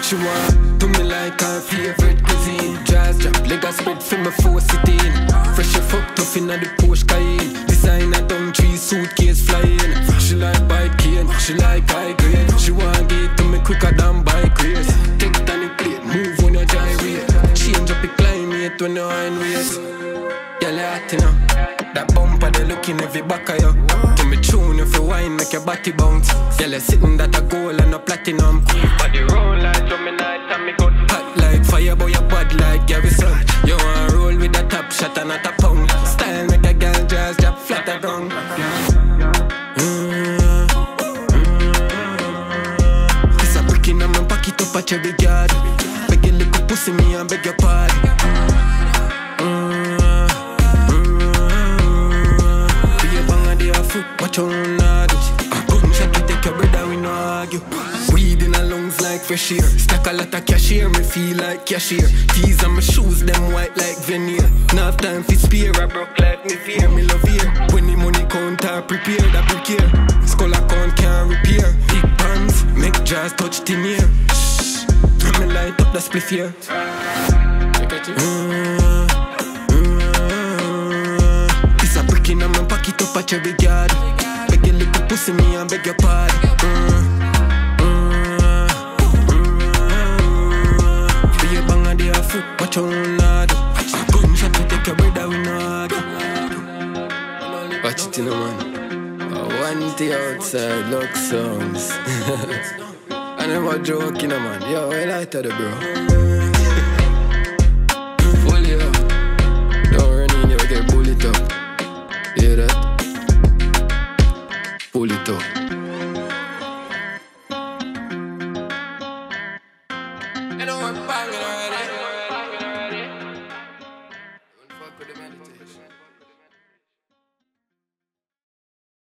She want do me like her favorite cuisine. Jazz drop, leg a spread for me 4 sitting. Fresh a fuck tough inna the Porsche Cayenne. Designer down 3 suitcase flying. She like bike cane, she like high grade. She want get to me quicker than bike race. Tectonic plate, move when you gyrate. Change up the climate when you're in race. Girl, you hot enough. That bumper, they looking every back of you. To me tune you for wine, make your body bounce. Girl, you sitting that a gold and a platinum. Body roll like drumming night and me gun. Hot like fire, boy, you bad like Garrison. You want roll with a top shot and not a pound. Style make a girl just drop flat down. This a brick in my pocket up a cherry garden. Beg your little pussy me and beg your pardon. Watch on nod. Gunshot to take your brother, we no argue. Weed in our lungs like fresh air. Stack a lot of cash here, me feel like cashier. Tees on my shoes, them white like veneer. Now have time for spare, I broke like me fear. Me love here. When the money count, I prepare that prepare. Skull account can't repair. Big pants, make jazz touch tin ear. Shh, me light up the spliff here. This a brick in my pocket up a cherry garden. Beg your little pussy me and beg your pardon. Be a bang of the foot, watch on nod. Gunshot to take your brother, we no argue. Watch it in the man. I want the outside, look songs. I never joke in a man. Yo, I like that, bro. Fully up. Don't run in, you get bullied up. Hear that? Pull it up.